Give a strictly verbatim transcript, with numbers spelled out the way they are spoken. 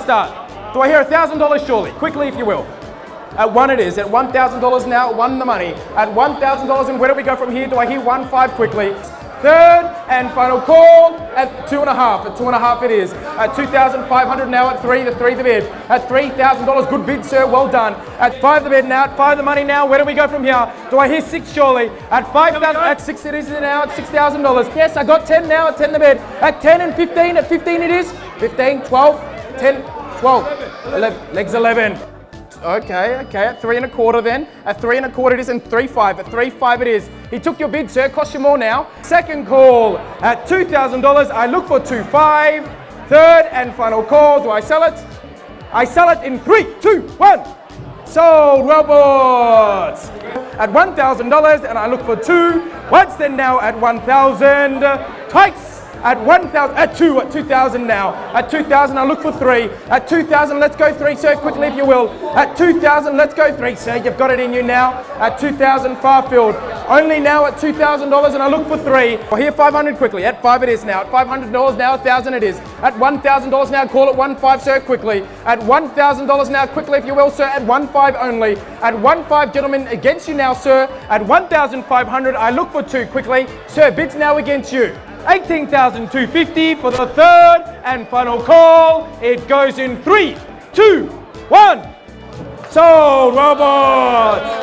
start. Do I hear one thousand dollars surely? Quickly, if you will. At one it is. At one thousand dollars now, one the money. At one thousand dollars, and where do we go from here? Do I hear one five quickly? Third and final call at two and a half. At two and a half it is. At two thousand five hundred now at three, the three the bid. At three thousand dollars, good bid, sir, well done. At five the bid now, at five the money now. Where do we go from here? Do I hear six surely? At five thousand, at six it is now, at six thousand dollars. Yes, I got ten now, at ten the bid. At ten and fifteen, at fifteen it is. fifteen, twelve, ten, twelve, eleven, legs eleven. Okay, okay, at three and a quarter then. At three and a quarter it is, and three five. At three five it is. He took your bid, sir. Cost you more now. Second call at two thousand dollars. I look for two five. Third and final call. Do I sell it? I sell it in three, two, one. Sold. Well bought. At one thousand dollars, and I look for two. Once then now at one thousand. Twice. At one thousand, at two, at two thousand now. At two thousand, I look for three. At two thousand, let's go three, sir, quickly if you will. At two thousand, let's go three, sir. You've got it in you now. At two thousand, Farfield. Only now at two thousand dollars, and I look for three. Well, here five hundred quickly. At five it is now. At five hundred dollars now, one thousand it is. At one thousand dollars now, call it one five, sir, quickly. At one thousand dollars now, quickly if you will, sir. At one five only. At one five, gentlemen, against you now, sir. At one thousand five hundred, I look for two, quickly. Sir, bids now against you. eighteen thousand two hundred fifty for the third and final call. It goes in three, two, one. Sold, well bought.